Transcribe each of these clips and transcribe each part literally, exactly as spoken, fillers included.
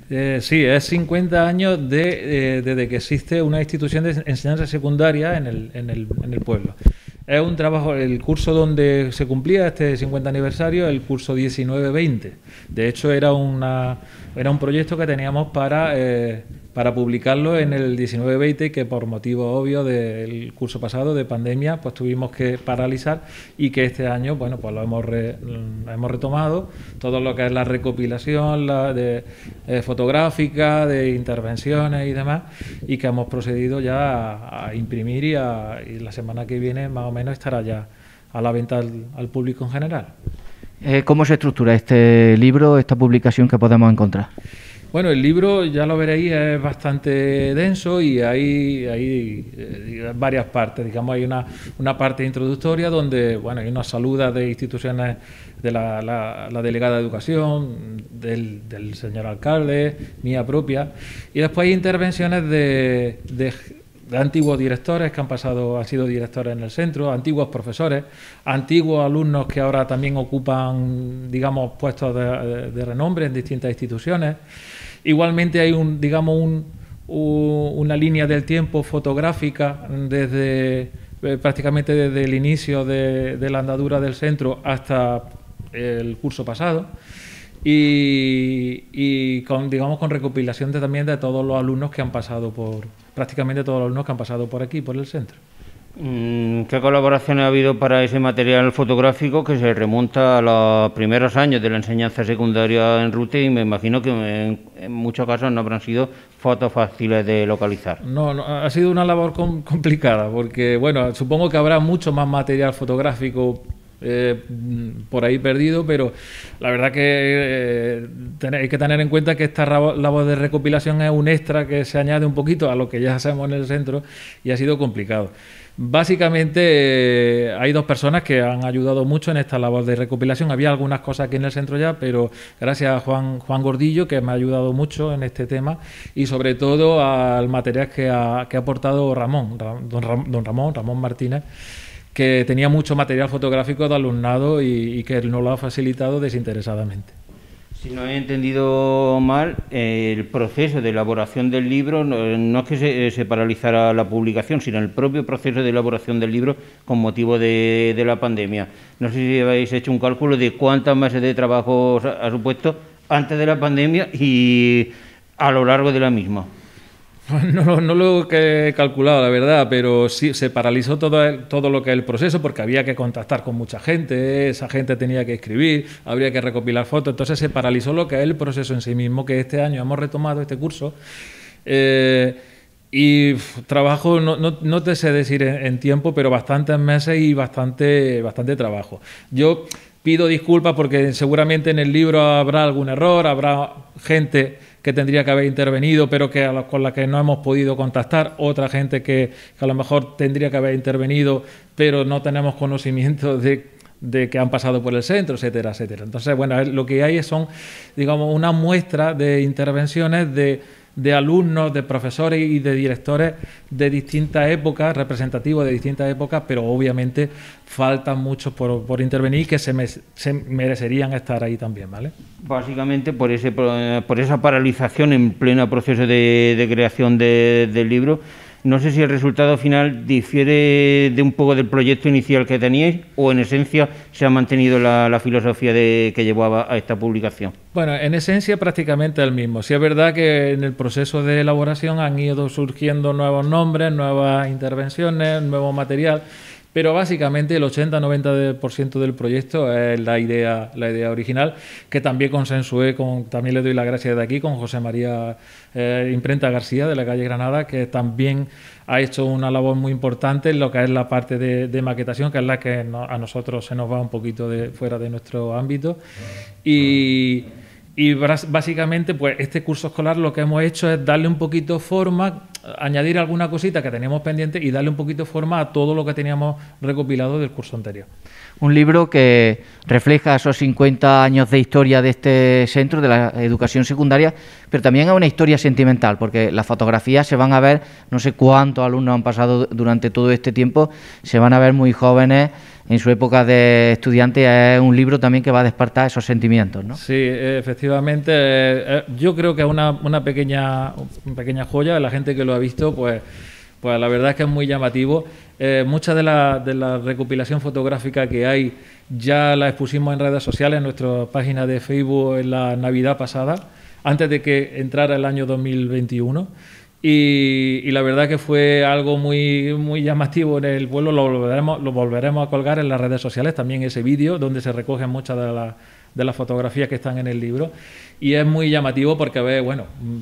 Eh, sí, es cincuenta años de, eh, desde que existe una institución de enseñanza secundaria en el, en el, en el pueblo. Es un trabajo, el curso donde se cumplía este cincuenta aniversario, el curso diecinueve veinte. De hecho, era, una, era un proyecto que teníamos para, eh, para publicarlo en el diecinueve veinte, que por motivos obvios del curso pasado de pandemia, pues tuvimos que paralizar, y que este año, bueno, pues lo hemos, re, hemos retomado, todo lo que es la recopilación la de, eh, fotográfica, de intervenciones y demás, y que hemos procedido ya a, a imprimir y, a, y la semana que viene más o menos estará ya a la venta al, al público en general. Eh, ¿Cómo se estructura este libro, esta publicación que podemos encontrar? Bueno, el libro, ya lo veréis, es bastante denso y hay, hay eh, varias partes. Digamos, hay una, una parte introductoria donde, bueno, hay unas saludas de instituciones de la, la, la delegada de Educación, del, del señor alcalde, mía propia, y después hay intervenciones de, de de antiguos directores que han pasado, han sido directores en el centro, antiguos profesores, antiguos alumnos que ahora también ocupan, digamos, puestos de, de, de renombre en distintas instituciones. Igualmente hay un, digamos, un, un, una línea del tiempo fotográfica desde eh, prácticamente desde el inicio de, de la andadura del centro hasta el curso pasado. Y, y con, digamos, con recopilación de, también de todos los alumnos que han pasado por, prácticamente todos los alumnos que han pasado por aquí, por el centro. ¿Qué colaboración ha habido para ese material fotográfico que se remonta a los primeros años de la enseñanza secundaria en Rute? Y me imagino que en, en muchos casos no habrán sido fotos fáciles de localizar. No, no, ha sido una labor com complicada, porque, bueno, supongo que habrá mucho más material fotográfico Eh, por ahí perdido, pero la verdad que eh, tener, hay que tener en cuenta que esta labor de recopilación es un extra que se añade un poquito a lo que ya hacemos en el centro, y ha sido complicado. Básicamente eh, hay dos personas que han ayudado mucho en esta labor de recopilación. Había algunas cosas aquí en el centro ya, pero gracias a Juan, Juan Gordillo, que me ha ayudado mucho en este tema, y sobre todo al material que ha, que ha aportado Ramón, don, Ram, don Ramón, Ramón Martínez, que tenía mucho material fotográfico de alumnado y, y que nos lo ha facilitado desinteresadamente. Si no he entendido mal, eh, el proceso de elaboración del libro no, no es que se, se paralizara la publicación, sino el propio proceso de elaboración del libro con motivo de, de la pandemia. No sé si habéis hecho un cálculo de cuántos meses de trabajo ha supuesto antes de la pandemia y a lo largo de la misma. No, no lo he calculado, la verdad, pero sí se paralizó todo, el, todo lo que es el proceso, porque había que contactar con mucha gente, esa gente tenía que escribir, habría que recopilar fotos, entonces se paralizó lo que es el proceso en sí mismo, que este año hemos retomado este curso. Eh, y uf, trabajo, no, no, no te sé decir en, en tiempo, pero bastantes meses y bastante, bastante trabajo. Yo pido disculpas porque seguramente en el libro habrá algún error, habrá gente que tendría que haber intervenido, pero que a la, con la que no hemos podido contactar, otra gente que, que a lo mejor tendría que haber intervenido, pero no tenemos conocimiento de, de que han pasado por el centro, etcétera, etcétera. Entonces, bueno, lo que hay son, digamos, una muestra de intervenciones de, de alumnos, de profesores y de directores de distintas épocas, representativos de distintas épocas, pero obviamente faltan muchos por, por intervenir que se, me, se merecerían estar ahí también, ¿vale? Básicamente por, ese, por esa paralización en pleno proceso de, de creación de, del libro, no sé si el resultado final difiere de un poco del proyecto inicial que teníais o en esencia se ha mantenido la, la filosofía de, que llevaba a esta publicación. Bueno, en esencia prácticamente el mismo. Sí es verdad que en el proceso de elaboración han ido surgiendo nuevos nombres, nuevas intervenciones, nuevo material, pero básicamente el ochenta a noventa por ciento del proyecto es la idea, la idea original, que también consensué, con, también le doy las gracias de aquí, con José María eh, Imprenta García, de la calle Granada, que también ha hecho una labor muy importante en lo que es la parte de, de maquetación, que es la que no, a nosotros se nos va un poquito de, fuera de nuestro ámbito. Y... Y básicamente, pues este curso escolar lo que hemos hecho es darle un poquito forma, añadir alguna cosita que teníamos pendiente y darle un poquito forma a todo lo que teníamos recopilado del curso anterior. Un libro que refleja esos cincuenta años de historia de este centro, de la educación secundaria, pero también es una historia sentimental, porque las fotografías se van a ver, no sé cuántos alumnos han pasado durante todo este tiempo, se van a ver muy jóvenes, en su época de estudiante, es un libro también que va a despertar esos sentimientos, ¿no? Sí, efectivamente, eh, yo creo que es una, una pequeña, una pequeña joya. La gente que lo ha visto, pues, pues la verdad es que es muy llamativo. Eh, mucha de la, de la recopilación fotográfica que hay ya la expusimos en redes sociales, en nuestra página de Facebook en la Navidad pasada, antes de que entrara el año dos mil veintiuno. Y, y la verdad que fue algo muy, muy llamativo en el pueblo. Lo volveremos, lo volveremos a colgar en las redes sociales, también ese vídeo donde se recogen muchas de, la, de las fotografías que están en el libro. Y es muy llamativo porque ve, bueno,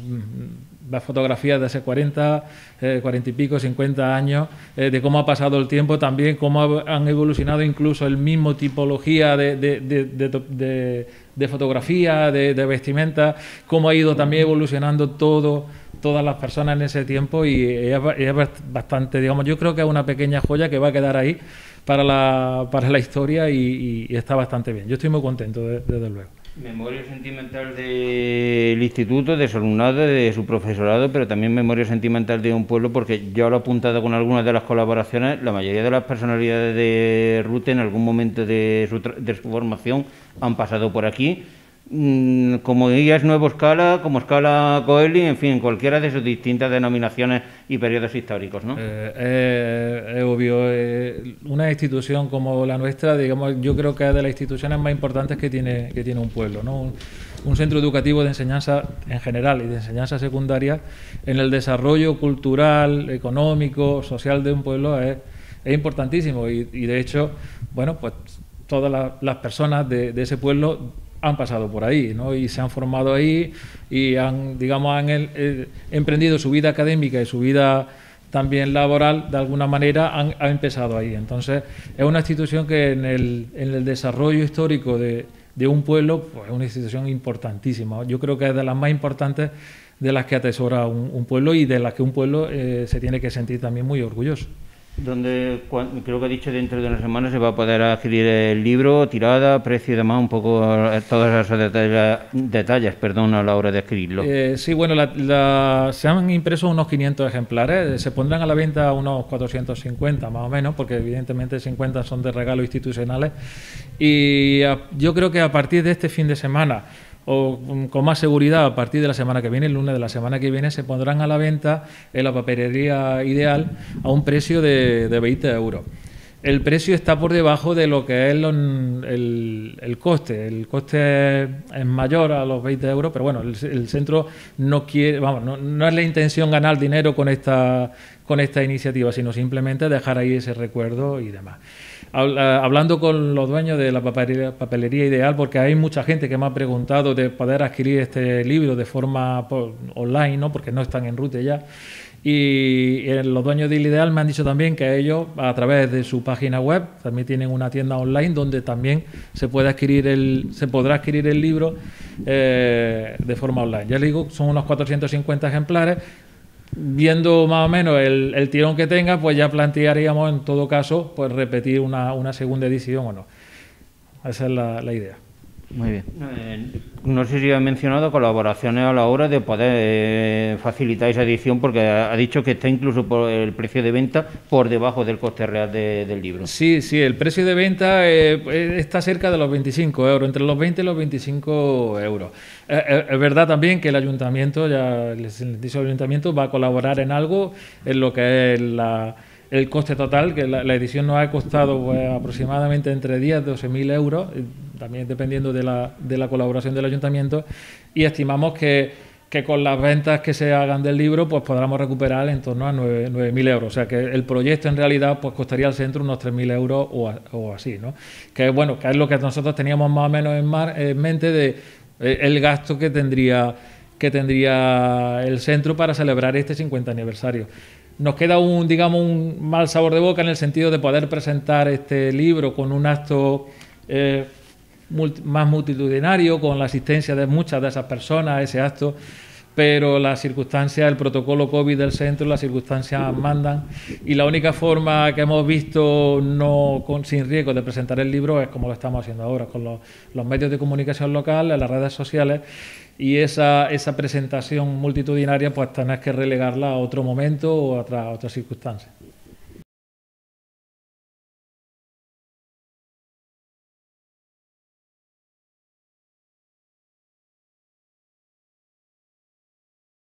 las fotografías de hace cuarenta, eh, cuarenta y pico, cincuenta años, eh, de cómo ha pasado el tiempo, también cómo han evolucionado incluso el mismo tipología de, de, de, de, de, de fotografía, de, de vestimenta, cómo ha ido también evolucionando todo, todas las personas en ese tiempo, y es, es bastante, digamos, yo creo que es una pequeña joya que va a quedar ahí para la, para la historia, y, y está bastante bien. Yo estoy muy contento, de, desde luego. Memoria sentimental del instituto, de su alumnado, de su profesorado, pero también memoria sentimental de un pueblo, porque yo lo he apuntado con algunas de las colaboraciones. La mayoría de las personalidades de RUTE en algún momento de su, de su formación han pasado por aquí, como guías Nuevo Escala, como Escala Coeli, en fin, cualquiera de sus distintas denominaciones y periodos históricos, ¿no? Eh, eh, es obvio, eh, una institución como la nuestra, digamos, yo creo que es de las instituciones más importantes que tiene, que tiene un pueblo, ¿no? Un, un centro educativo de enseñanza en general y de enseñanza secundaria en el desarrollo cultural, económico, social de un pueblo es, es importantísimo, y, y de hecho, bueno, pues todas la, las personas de, de ese pueblo han pasado por ahí, ¿no? Y se han formado ahí y han, digamos, han el, eh, emprendido su vida académica y su vida también laboral, de alguna manera han, ha empezado ahí. Entonces, es una institución que en el, en el desarrollo histórico de, de un pueblo, pues es una institución importantísima. Yo creo que es de las más importantes de las que atesora un, un pueblo, y de las que un pueblo eh, se tiene que sentir también muy orgulloso. Donde creo que ha dicho dentro de una semana se va a poder adquirir el libro, tirada, precio y demás, un poco todos esos detalles, detalles perdón, a la hora de adquirirlo. Eh, sí, bueno, la, la, se han impreso unos quinientos ejemplares, se pondrán a la venta unos cuatrocientos cincuenta más o menos, porque evidentemente cincuenta son de regalos institucionales, y a, yo creo que a partir de este fin de semana, o con más seguridad a partir de la semana que viene, el lunes de la semana que viene, se pondrán a la venta en la papelería Ideal a un precio de, de veinte euros. El precio está por debajo de lo que es lo, el, el coste. El coste es mayor a los veinte euros, pero bueno, el, el centro no quiere, vamos, no, no es la intención ganar dinero con esta, con esta iniciativa, sino simplemente dejar ahí ese recuerdo y demás. Hablando con los dueños de la papelería, papelería Ideal, porque hay mucha gente que me ha preguntado de poder adquirir este libro de forma por, online, ¿no? Porque no están en RUTE ya, y los dueños de Ideal me han dicho también que ellos, a través de su página web, también tienen una tienda online donde también se puede adquirir el, se podrá adquirir el libro eh, de forma online. Ya les digo, son unos cuatrocientos cincuenta ejemplares. Viendo más o menos el, el tirón que tenga, pues ya plantearíamos en todo caso pues repetir una, una segunda edición o no. Esa es la, la idea. Muy bien. Eh, no sé si ha mencionado colaboraciones a la hora de poder eh, facilitar esa edición, porque ha, ha dicho que está incluso por el precio de venta por debajo del coste real de, del libro. Sí, sí, el precio de venta eh, está cerca de los veinticinco euros, entre los veinte y los veinticinco euros. Eh, es verdad también que el ayuntamiento, ya les dice el ayuntamiento, va a colaborar en algo, en lo que es la... el coste total, que la, la edición nos ha costado pues, aproximadamente entre diez y doce mil euros, también dependiendo de la, de la colaboración del ayuntamiento, y estimamos que, que con las ventas que se hagan del libro pues podamos recuperar en torno a nueve mil euros. O sea que el proyecto en realidad pues costaría al centro unos tres mil euros o, a, o así, ¿no? Que, bueno, que es lo que nosotros teníamos más o menos en, mar, en mente de eh, el gasto que tendría, que tendría el centro para celebrar este cincuenta aniversario. Nos queda un, digamos, un mal sabor de boca en el sentido de poder presentar este libro con un acto eh, multi, más multitudinario, con la asistencia de muchas de esas personas a ese acto, pero las circunstancias, el protocolo COVID del centro, las circunstancias mandan, y la única forma que hemos visto no con, sin riesgo de presentar el libro es como lo estamos haciendo ahora, con los, los medios de comunicación locales, las redes sociales, y esa, esa presentación multitudinaria pues tenés que relegarla a otro momento o a otra, a otras circunstancias.